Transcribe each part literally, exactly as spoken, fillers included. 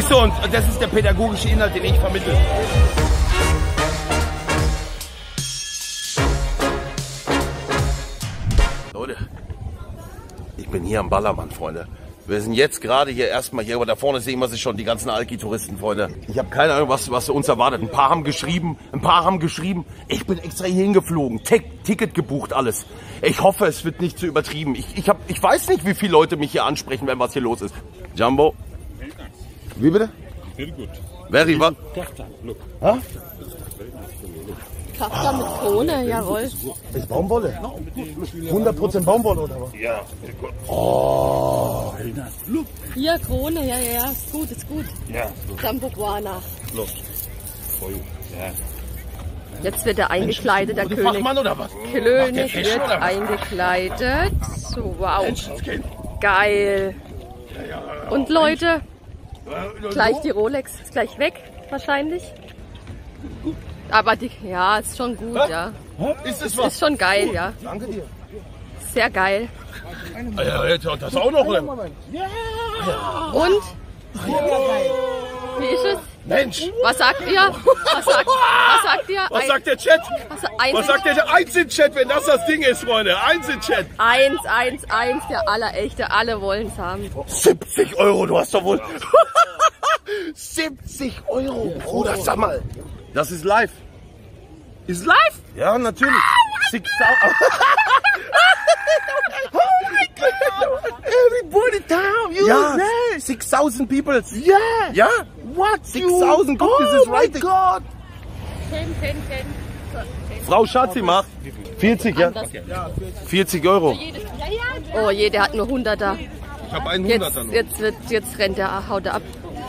Siehst du, und das ist der pädagogische Inhalt, den ich vermittle. Leute, ich bin hier am Ballermann, Freunde. Wir sind jetzt gerade hier erstmal hier, aber da vorne sehen wir sie schon, die ganzen Alki-Touristen, Freunde. Ich habe keine Ahnung, was, was uns erwartet. Ein paar haben geschrieben, ein paar haben geschrieben. Ich bin extra hier hingeflogen, Ticket gebucht, alles. Ich hoffe, es wird nicht zu übertrieben. Ich, ich, hab, ich weiß nicht, wie viele Leute mich hier ansprechen, wenn was hier los ist. Jumbo. Wie bitte? Very good. Very what? Kaftan, look. Ha? Kaftan mit Krone, jawohl. Ist Baumwolle? hundert Prozent Baumwolle oder was? Ja. Oh. Very nice. Look. Hier, Krone, ja, ja, ja, ist gut, ist gut. Ja. Jumbo Guana. Look. For you. Ja. Jetzt wird er eingekleidet, der König. Fachmann oder was? König wird eingekleidet. Wow. Geil. Und Leute, gleich die Rolex ist gleich weg, wahrscheinlich. Aber die, ja, ist schon gut, ja. Ist es Ist was? schon geil, ja. Danke dir. Sehr geil. Ja, jetzt, das auch noch. Und? Wie ist es? Mensch. Was sagt ihr? Was sagt, was sagt ihr? Was Ein- sagt der Chat? was, eins, Was sagt der Eins in Chat, wenn das das Ding ist, Freunde? Eins in Chat. Eins, eins, eins, der allerechte, alle wollen es haben. siebzig Euro, du hast doch wohl. siebzig Euro, Bruder, sag mal. Das ist live. Ist live? Ja, natürlich. sechstausend. Oh my God. Everybody down. You ja, sechstausend people. Yeah. Ja? What? sechstausend. Guck, das ist right. Oh my God. zehn, zehn, zehn. Frau Schatzi macht. vierzig, ja? vierzig Euro. Oh je, der hat nur hunderter. Ich habe einen Jetzt, hunderter noch. jetzt, wird, jetzt rennt der, haut er ab.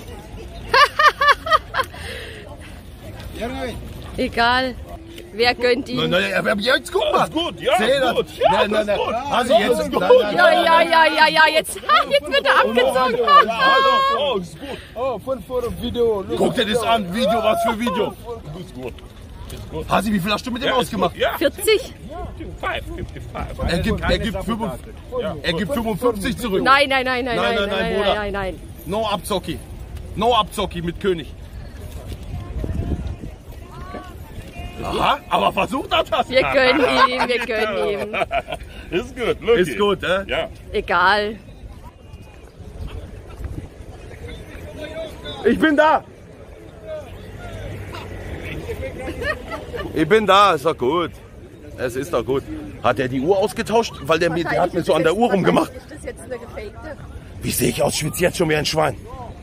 Egal. Wer gönnt ihn? Nein, nein, aber jetzt guck mal. Ist gut, ja, Zähl ist das. gut. Ja, Nein, nein, das nein. ist gut. Also jetzt, Das ist nein, gut. nein, Ja, nein. ja, ja, ja, ja, jetzt, jetzt wird er abgezogen. Oh, ist gut. Oh, fun for a video. Look. Guck dir das an. Video, was für Video. Ist gut. Ist gut. Hasi, wie viel hast du mit dem Ja, ist ausgemacht? gut. Ja. vierzig? fünfundfünfzig. Er gibt, er, gibt fünfundfünfzig, er gibt fünfundfünfzig zurück. Nein, nein, nein, nein, Nein, nein, nein, nein, nein, nein, Bruder. nein, nein. No Abzocki. No Abzocki mit König. Aha, aber versucht er das. Wir gönnen ihm, wir gönnen ihm. Ist gut, look. Ist gut, äh? Ja. Egal. Ich bin da. Ich bin da, ist doch gut. Es ist doch gut. Hat er die Uhr ausgetauscht? Weil der, mir, der hat mir so an der Uhr rumgemacht. Ist das jetzt eine gefakte? Wie sehe ich aus? Ich schwitze jetzt schon wie ein Schwein.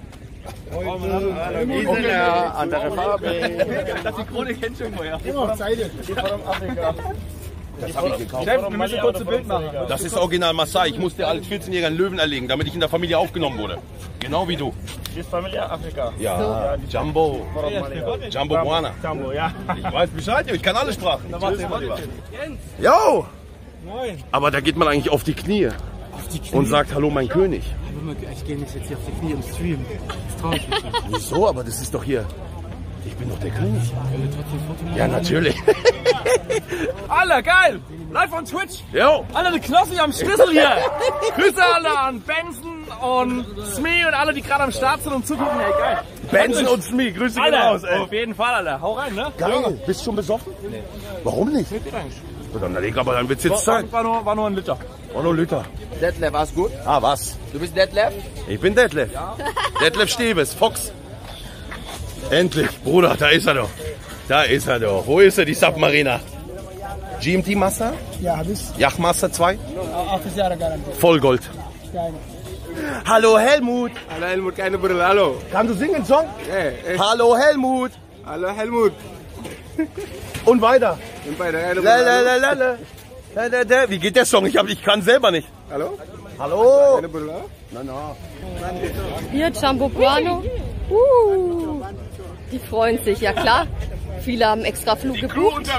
Andere Farbe. Das die Krone kennt schon vorher. Seite. Das habe ich gekauft. Chef, wir müssen kurz ein Bild machen. Das ist original Maasai. Ich musste als vierzehnjähriger einen Löwen erlegen, damit ich in der Familie aufgenommen wurde. Genau wie du. Das ist Familie Afrika. Ja, Jumbo. Jumbo Guana. Jumbo, ja. Ich weiß Bescheid, ich kann alle Sprachen. Jo! Aber da geht man eigentlich auf die Knie und sagt Hallo mein König. Ich gehe nicht jetzt hier auf die Knie im Stream. Das traue ich mich nicht. Wieso? Aber das ist doch hier. Ich bin doch der König. Ja, natürlich. Alter, geil! Live on Twitch! Jo! Alter, die Knossi am Schlüssel hier! Grüße alle an Benson und Smee und alle, die gerade am Start sind und zugucken. Hey, geil! Benson und Smee, Grüße gehen Alter, raus, ey. auf jeden Fall, Alter. Hau rein, ne? Geil. Bist du schon besoffen? Nee. Warum nicht? So, dann leg aber, dann wird's jetzt Zeit. War nur, war nur ein Liter. Oh, no, Lüter. Detlef, alles gut? Ah, was? Du bist Detlef? Ich bin Detlef. Detlef Steves, Fox. Endlich, Bruder, da ist er doch. Da ist er doch. Wo ist er, die Submariner? G M T Master? Ja, hab ich. Yachtmaster zwei? achtzig Jahre garantiert. Vollgold. Hallo Helmut. Hallo Helmut, keine Brille, hallo. Kannst du singen, Song? Hey, hey. Hallo Helmut. Hallo Helmut. Und weiter. Und bei der eine La, Brille, la, hallo. la, la, la. La, la, la. Wie geht der Song? Ich, hab, ich kann selber nicht. Hallo? Hallo. Eine Brille? Na, na. Hier, Jumbo Guano. Uh, die freuen sich, ja klar. Viele haben extra Flug gebucht.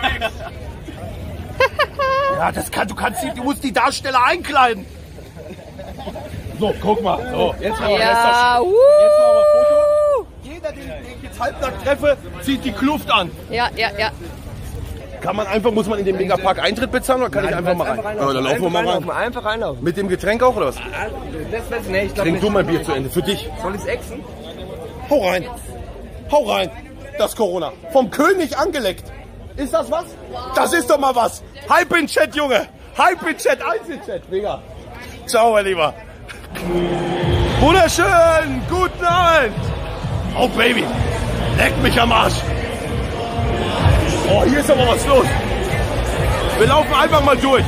Ja, das kann, du kannst die, du musst die Darsteller einkleiden. So, guck mal. So, jetzt mal Ja, uh. Jeder, den, den ich jetzt halbnackt treffe, zieht die Kluft an. Ja, ja, ja. Kann man einfach, muss man in den Megapark Eintritt bezahlen oder kann ich einfach mal rein? Ja, dann laufen wir mal rein. Einfach reinlaufen. Mit dem Getränk auch oder was? Das weiß ich nicht. Ich glaub Trink nicht. du mein Bier zu Ende, für dich. Soll ich es exen? Hau rein. Hau rein. Das Corona. Vom König angeleckt. Ist das was? Das ist doch mal was. Hype in Chat, Junge. Hype in Chat, Einzelchat. Mega. Ciao, mein Lieber. Wunderschön. Guten Abend. Oh, Baby. Leck mich am Arsch. Oh, hier ist aber was los. Wir laufen einfach mal durch.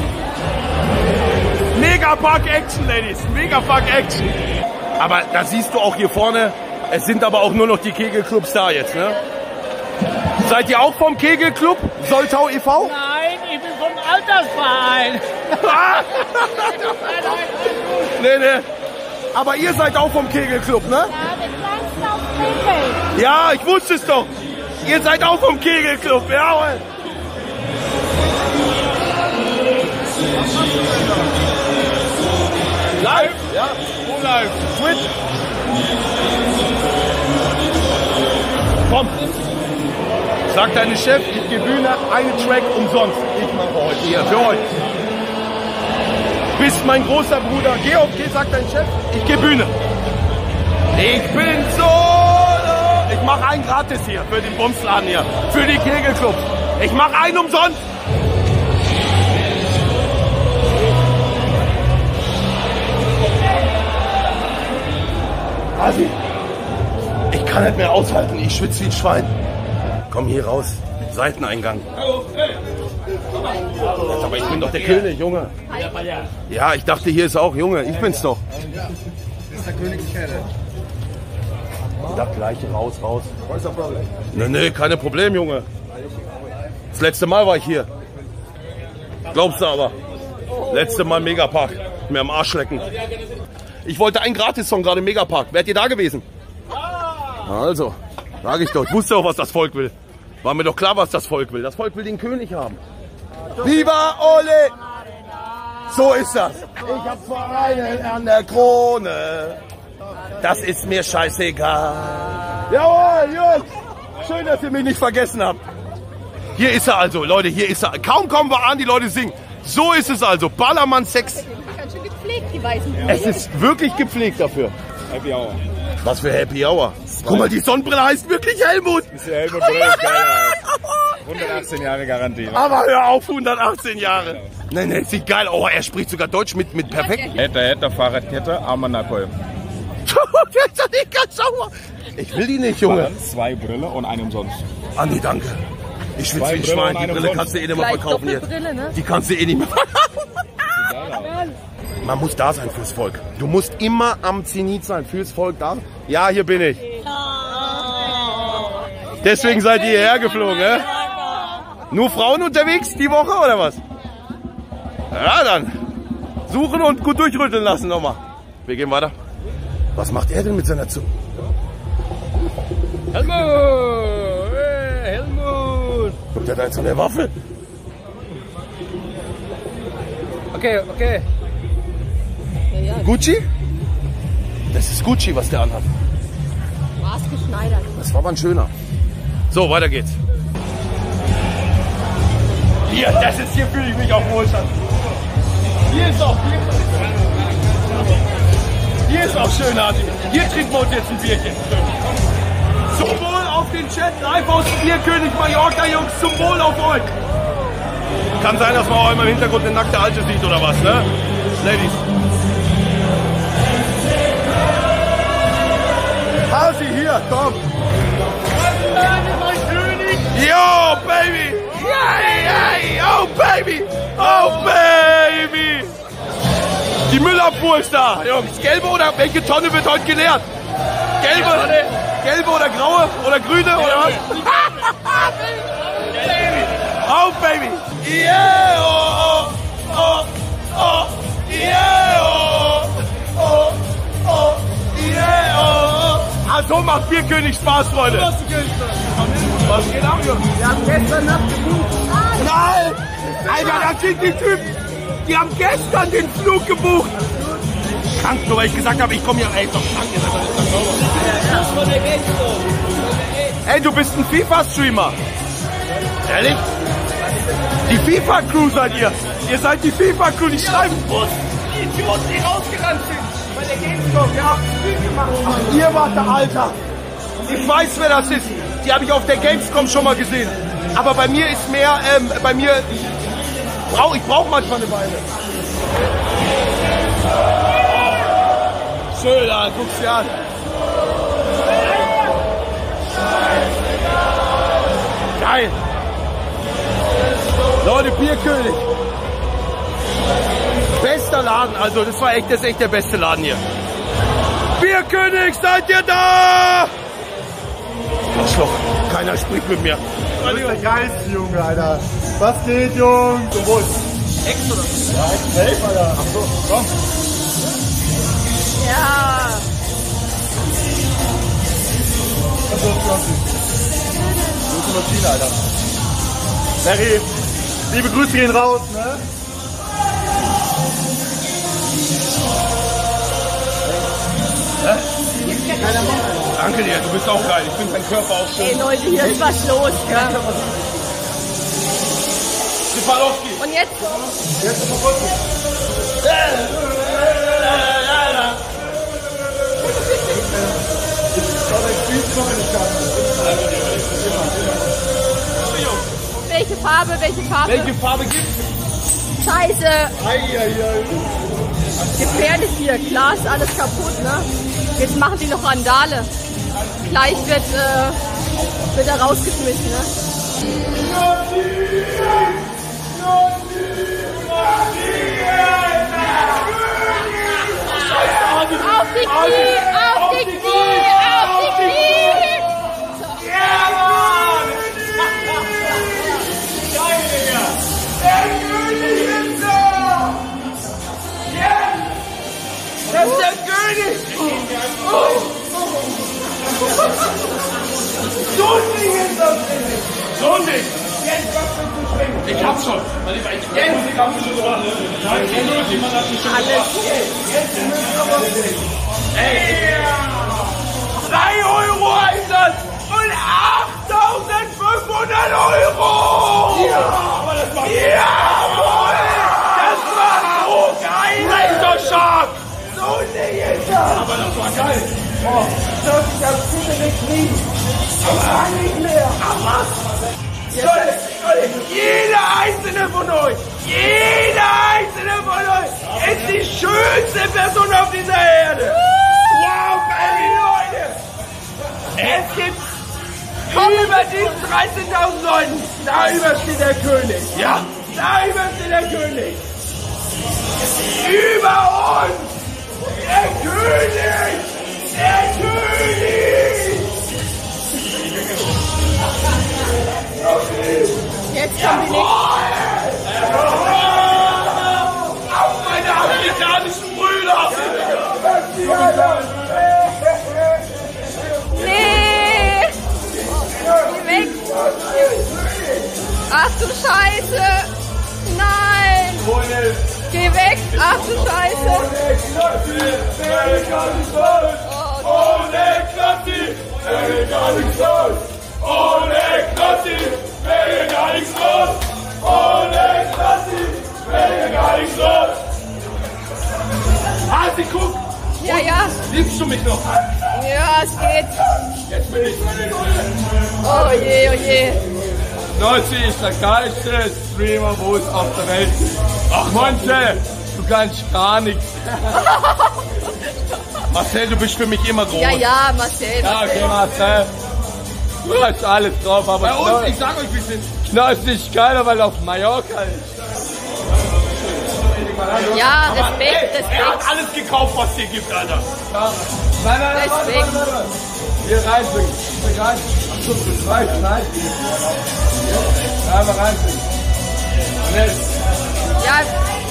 Megapark Action, Ladies. Megapark Action. Aber da siehst du auch hier vorne, es sind aber auch nur noch die Kegelclubs da jetzt, ne? Seid ihr auch vom Kegelclub? Soltau e V? Nein, ich bin vom Altersverein. Nee, nee. Aber ihr seid auch vom Kegelclub, ne? Ja, wir tanzen auf Kegel. Ja, ich wusste es doch. Ihr seid auch vom Kegelclub, jawohl. Live? Ja, wo live? Twitch. Komm. Sagt deine Chef, ich gebe Bühne, eine Track umsonst. Ich mache heute hier, für euch. Bist mein großer Bruder. Geh auf, geh, sagt dein Chef, ich gebe Bühne. Ich bin so. Ich mache einen gratis hier, für den Bumsladen hier. Für die Kegelclubs. Ich mache einen umsonst. Asi, ich kann nicht mehr aushalten, ich schwitze wie ein Schwein. Komm hier raus, Seiteneingang. Aber ich bin doch der König, Junge. Ja, ich dachte, hier ist auch, Junge, ich bin's doch. Das ist der Königskeller. Das gleiche, raus, raus. Nee, nee, keine Problem, Junge. Das letzte Mal war ich hier. Glaubst du aber. Letzte Mal Megapark. Mir am Arsch lecken. Ich wollte einen Gratis-Song gerade im Megapark. Wärt ihr da gewesen? Also, sag ich doch. Ich wusste doch, was das Volk will. War mir doch klar, was das Volk will. Das Volk will den König haben. Viva Ole! So ist das. Ich hab zwar einen an der Krone. Das ist mir scheißegal. Jawohl, Jungs. Schön, dass ihr mich nicht vergessen habt. Hier ist er also, Leute, hier ist er. Kaum kommen wir an, die Leute singen. So ist es also. Ballermann Sex. Ganz schön gepflegt, die weißen Brüder. Es ist wirklich gepflegt dafür. Happy Hour. Was für Happy Hour. Guck mal, die Sonnenbrille heißt wirklich Helmut. Ist der Helmut Brille ist geil aus. hundertachtzehn Jahre Garantie. Aber hör auf, hundertachtzehn Jahre. Nee, nee, sieht geil. Oh, er spricht sogar Deutsch mit, mit perfekt. Hätte, hätte, Fahrradkette, Armanakol. Der ist doch nicht ganz sauer. Ich will die nicht, Junge. Zwei Brille und eine umsonst. Andi, danke. Ich schwitze wie ein Schwein. Die Brille kannst du eh nicht mehr verkaufen hier. Ne? Die kannst du eh nicht mehr verkaufen. Man muss da sein fürs Volk. Du musst immer am Zenit sein fürs Volk da. Ja, hier bin ich. Deswegen seid ihr hierher geflogen, ne? Nur Frauen unterwegs die Woche oder was? Ja, dann. Suchen und gut durchrütteln lassen nochmal. Wir gehen weiter. Was macht er denn mit seiner Zunge? Helmut! Hey, Helmut! Guckt er da jetzt so eine Waffe? Okay, okay. Gucci? Das ist Gucci, was der anhat. Maßgeschneidert. Das war aber ein schöner. So, weiter geht's. Hier, das ist, hier fühle ich mich auf Wohlstand. Hier ist auch, hier, hier ist auch schön, Adi. Hier trinken wir uns jetzt ein Bierchen. Zum Wohl auf den Chat, live aus dem Bierkönig Mallorca, Jungs, zum Wohl auf euch. Kann sein, dass man auch immer im Hintergrund eine nackte Alte sieht oder was, ne? Ladies. Hasi, hier, komm. Yo, baby. Yay, yay, oh, baby. Oh, baby. Die Müllabfuhr ist da, Jungs. Gelbe oder welche Tonne wird heute geleert? Gelbe, gelbe oder graue oder grüne oder was? Oh, baby. Yeah, oh, oh, oh, yeah, oh, oh, oh, yeah, oh. Ah, so macht Bierkönig Spaß, Freunde. Was geht ab, Jungs? Wir haben gestern Nacht gebucht. Nein! Alter, das sind die Typen, die haben gestern den Flug gebucht. Krank, nur weil ich gesagt habe, ich komme hier. Ey, ist doch krank. Ey, du bist ein FIFA-Streamer. Ehrlich? Die FIFA-Crew seid ihr. Ihr seid die FIFA-Crew, die schreiben Bus. Die Idioten, die rausgerannt sind. Bei der Gamescom, ihr habt Spiel gemacht. Ach, ihr wart der Alter. Ich weiß, wer das ist. Die habe ich auf der Gamescom schon mal gesehen. Aber bei mir ist mehr, ähm, bei mir, brauch, ich brauche manchmal eine Weile. Schön, da, guck's dir an. Geil. Leute, Bierkönig. Bester Laden, also das war echt, das ist echt der beste Laden hier. Bierkönig, seid ihr da? Arschloch, keiner spricht mit mir. Du bist der geilste Junge, Alter. Was geht, Jungs? Du wohl. Ex oder? Ja, Ex safe, Alter. Ach so, komm. Ja. Was ist das? Du bist Maschine, Alter. Larry, liebe Grüße gehen raus, ne? Danke dir, du bist auch geil. Ich finde dein Körper auch schön. Ey Leute, hier ist was los. Ja. Stefalowski. Und jetzt? Jetzt ist mal Welche Farbe, welche Farbe? Welche Farbe gibt's? Scheiße. Eieiei. Gefährlich hier. Klar ist alles kaputt, ne? Jetzt machen die noch Randale. Gleich wird, äh, wird er rausgeschmissen, ne? Auf die Knie! Auf die Knie! Auf die Knie! Das ist der König! Oh. So ein Ding ist das! So ein Ding! Ich hab's schon! Jetzt! Ich hab's schon dran! Ey! drei Euro Einsatz und achttausendfünfhundert Euro! Ja! Aber das war jawohl! Das war so geil! Rechter Shark! So ein Ding ist das! Aber das war geil! Oh, das ist ja bitte nicht kriegen! Das war nicht mehr! Ach was! Leute, Leute, jeder einzelne von euch, jeder einzelne von euch ist die schönste Person auf dieser Erde! Wow, geile Leute! Es gibt über diesen dreizehntausend Leuten, da übersteht der König! Ja, da übersteht der König! Über uns! Der König! Der König! Jetzt kommen die nächsten. Auf meine afrikanischen Brüder! Nee! Geh weg! Ach du Scheiße! Nein! Geh weg! Ach du Scheiße! Ohne Klassi wäre gar nichts los! Ohne Klassi wäre gar nichts los! Ohne Klassi wäre gar nichts los! Hasi, guck! Ja, ja. Liebst du mich noch? Ja, es geht. Jetzt bin ich Oh je, oh je. Nossi ist der geilste Streamer, wo es auf der Welt gibt. Ach, Monte, du kannst gar nichts. Marcel, du bist für mich immer groß. Ja, ja, Marcel. Ja, okay, Marcel. Du hast alles drauf, aber Bei uns, ich sag euch, wie es ist. Knoll ist nicht geiler, weil er auf Mallorca ist. Ja, Aber, Respekt, ey, er hat Respekt. alles gekauft, was es hier gibt, Alter. Ja. Nein, nein, nein, warte, Respekt. warte, warte. Hier reinbringen. Hier rein. Achso, das reicht, nein. Ja, aber reinbringen. Schnell. Ja,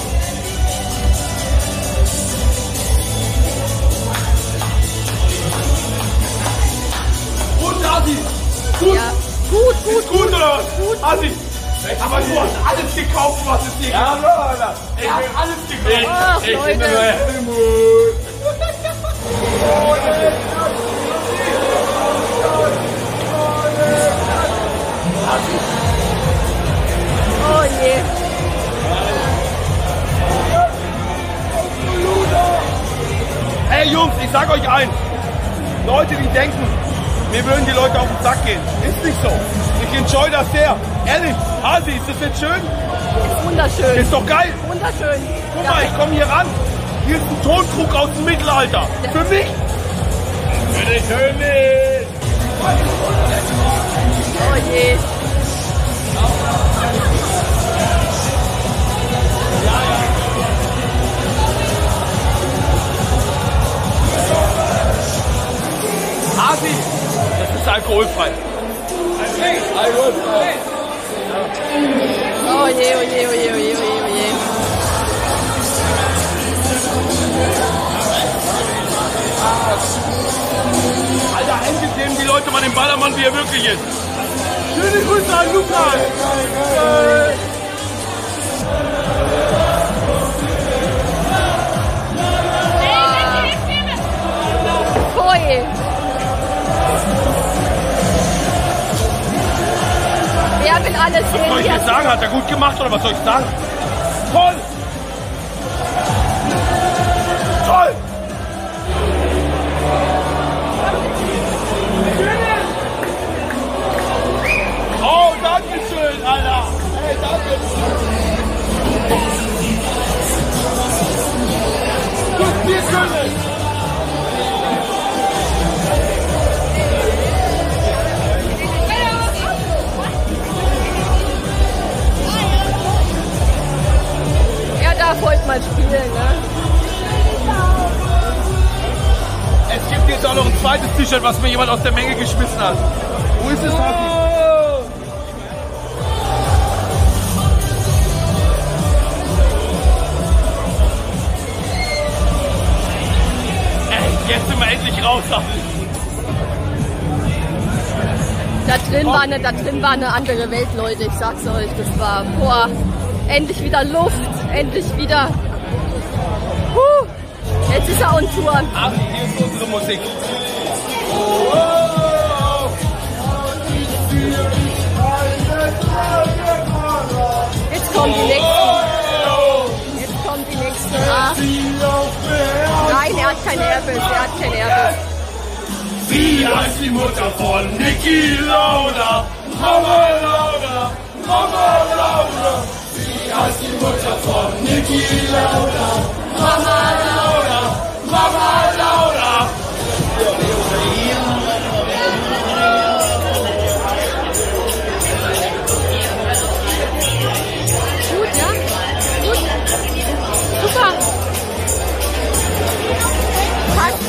Gut, Asi. Gut. ja. Gut, gut, Gut, oder was? Gut. Asi. Aber du hast alles gekauft, was es hier gibt. Ja, Alter. Er hat alles gekauft. Ach, Ich bin Leute. der neue Helmut. Oh je. Hey Jungs, ich sag euch eins. Leute, die denken, mir würden die Leute auf den Sack gehen. Ist nicht so. Ich enjoy das sehr. Ehrlich, Hasi, ist das jetzt schön? Ist wunderschön. Ist doch geil. Wunderschön. Guck mal, ich komme hier ran. Hier ist ein Tonkrug aus dem Mittelalter. Für mich. Für den König. Oh je. Hasi, das ist alkoholfrei. Alkoholfrei. Oh je, oh je, oh je, oh je, oh je, oh je. Alter, endlich sehen die Leute mal den Ballermann, wie er wirklich ist. Schöne Grüße an Lukas. Pfui. Wer will alles Was soll ich sehen? jetzt sagen? Hat er gut gemacht oder was soll ich sagen? Toll! Toll! Oh, danke schön, Alter! Hey, danke! Guck, wir können! Er darf heute mal spielen, ne? Es gibt jetzt auch noch ein zweites T-Shirt, was mir jemand aus der Menge geschmissen hat. Wo ist es, Hasi? Ey, jetzt sind wir endlich raus, Hasi. Da drin war eine, da drin war eine andere Welt, Leute. Ich sag's euch, das war, boah, endlich wieder Luft, endlich wieder. Huh, jetzt ist er on Tour. Hasi, hier ist unsere Musik. Jetzt kommen die nächsten. Jetzt kommen die nächsten. Ah. Nein, er hat kein Herpes, er hat kein Herpes. Sie heißt die Mutter von Niki Lauda. Mama Lauda, Mama Lauda. Sie heißt die Mutter von Niki Lauda. Mama Lauda, Mama Lauda. Gut, ja? Gut. Super. Passt.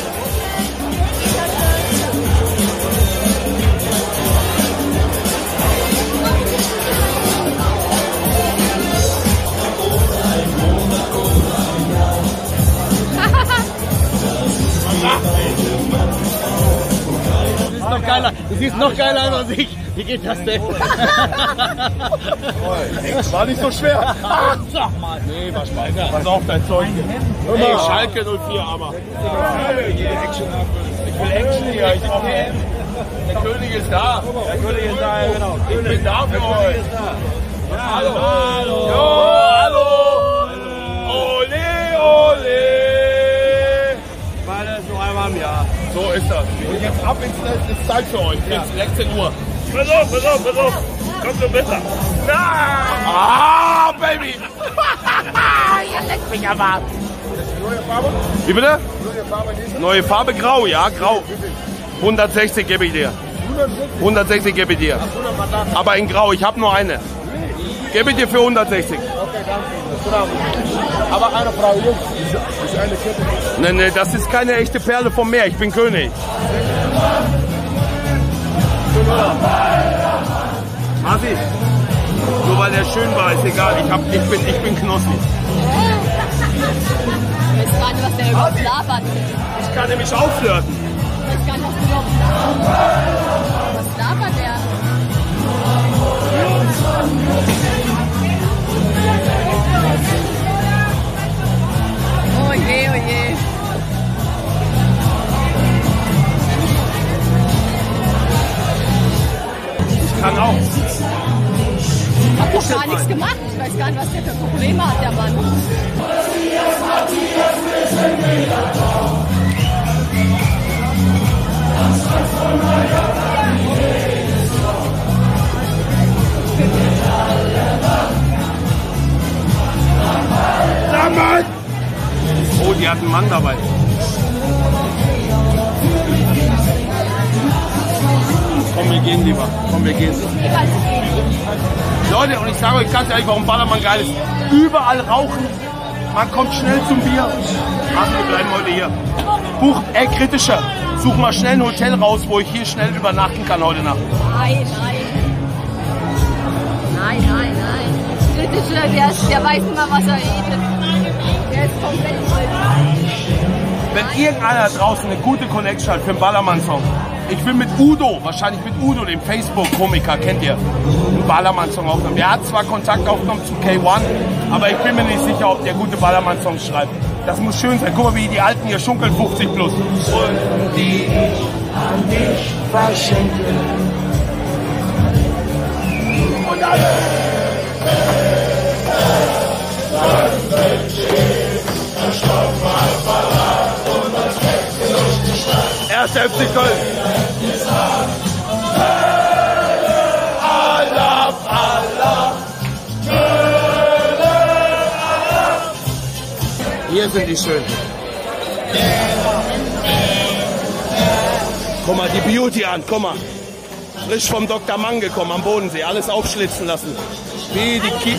Du siehst noch geiler, du siehst noch geiler aus als ich. Wie geht das denn? War nicht so schwer. Ach, sag mal. Nee, war Speicher. Pass auf, dein Zeug. Hey, Schalke null vier, aber. Ich will Action hier. Ich brauche Der König ist da. Der König ist da, ja, genau. Ich bin da für euch. Hallo. Hallo. Jo, hallo. Ole, ole. Weil das nur einmal im Jahr. So ist das. Und jetzt ab ins Netz. Ist Zeit für euch. Jetzt sechzehn Uhr. Pass auf, pass auf, pass auf. Kommt schon besser. Ah, Baby. Ihr leckt mich am Arsch. Wie bitte? Neue Farbe grau, ja, grau. hundertsechzig gebe ich dir. hundertsechzig gebe ich dir. Aber in grau, ich habe nur eine. Gebe ich dir für hundertsechzig. Aber eine Frau Jungs, ist eine Kette. Ne, ne, das ist keine echte Perle vom Meer, ich bin König. Hasi, nur weil er schön war, ist egal, ich, hab, ich, bin, ich bin Knossi. Ich weiß gar nicht, was der überhaupt labert. Ich kann nämlich auflösen. Ich weiß gar nicht, was der überhaupt labert. Was labert der? Oh je, oh je. Ich kann auch. Ich hab doch gar nichts gemacht. Ich weiß gar nicht, was der für Probleme hat, der Mann. Oh, die hat einen Mann dabei. Komm, wir gehen lieber. Komm, wir gehen. Leute, und ich sage euch ganz ehrlich, warum Ballermann geil ist. Überall rauchen. Man kommt schnell zum Bier. Ach, wir bleiben heute hier. Buch, ey, kritischer. Such mal schnell ein Hotel raus, wo ich hier schnell übernachten kann heute Nacht. Nein, nein. Nein, nein, nein. Kritischer, der, der weiß immer, was er redet. Der ist komplett voll. Wenn irgendeiner draußen eine gute Connection hat für einen Ballermann-Song, ich will mit Udo, wahrscheinlich mit Udo, dem Facebook-Komiker, kennt ihr, einen Ballermann-Song aufnehmen. Der hat zwar Kontakt aufgenommen zu K eins, aber ich bin mir nicht sicher, ob der gute Ballermann-Songs schreibt. Das muss schön sein. Guck mal, wie die Alten hier schunkeln, fünfzig plus. Und die an dich verschenken. Und alle. Erster F C Köln. Allah, Allah. Hier sind die schön. Guck mal, die Beauty an, guck mal. Frisch vom Doktor Mann gekommen am Bodensee, alles aufschlitzen lassen. Wie die Ki...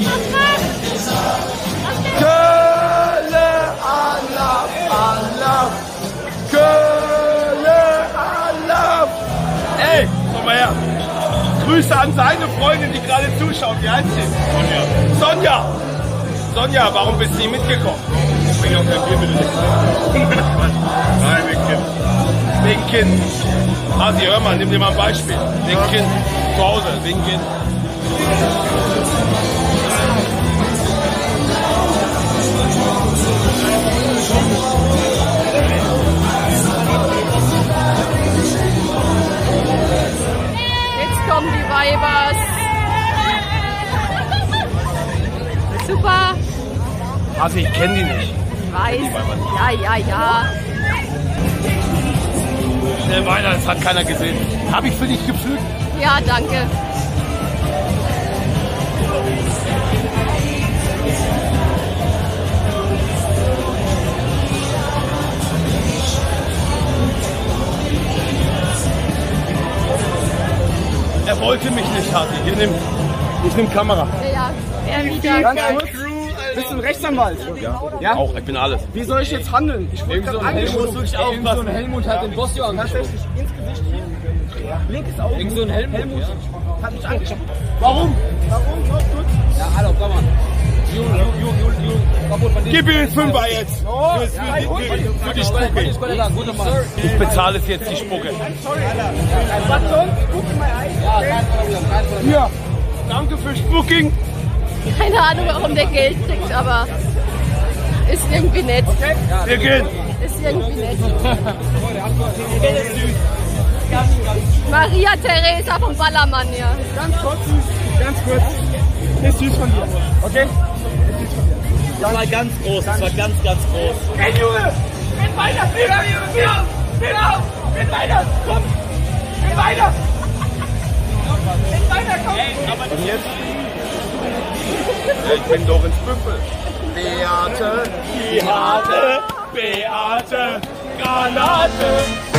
Kölle, Allah, Allah. Kölle, Allah. Ey, komm mal her. Grüße an seine Freundin, die gerade zuschaut. Wie heißt sie? Sonja. Sonja. Sonja, warum bist du nie mitgekommen? Ich bringe auch kein Bier mit dir. Nein, wegen Kind. Wegen Kind. Hasi, hör mal, nimm dir mal ein Beispiel. Wegen Kind. Zu Hause, wegen Kind. Jetzt kommen die Weibers. Super. Also ich kenne die nicht. Ich weiß. Ja, ja, ja. Schnell weiter, das hat keiner gesehen. Habe ich für dich gepflückt? Ja, danke. Er wollte mich nicht, Hasi. Hier nimm, ich nimm Kamera. Ja, er wieder. Ganz kurz. Bist du ein Rechtsanwalt? Ja, Ja? auch, ich bin alles. Wie soll ich jetzt handeln? Ich wollte gerade Helmut wirklich aufpassen. So ein Helmut hat den Boss ja angesprochen. Ins Gesicht hier. Linkes Auge. Irgend so ein Helmut. Helmut hat mich angesprochen. Warum? Warum? Noch kurz. Ja, hallo, komm mal. Gib mir den Fünfer jetzt. Für, für, für, für die Spucke. Ich bezahle es jetzt, die Spucke. Hier. Danke für Spucking. Keine Ahnung, warum der Geld kriegt, aber ist irgendwie nett. Wir gehen. Ist irgendwie nett. Maria Theresa vom Ballermann, ja. Ganz kurz, ganz kurz. Ist süß von dir. Okay? Das war ganz groß, das war ganz, ganz groß. Hey Junge! Geht weiter! Geht auf, Junge! Geht auf! Geht weiter! Komm! Geht weiter! Geht weiter, komm! Und jetzt? Ich bin doch ins Büffel. Beate, Die harte, Beate, Granate!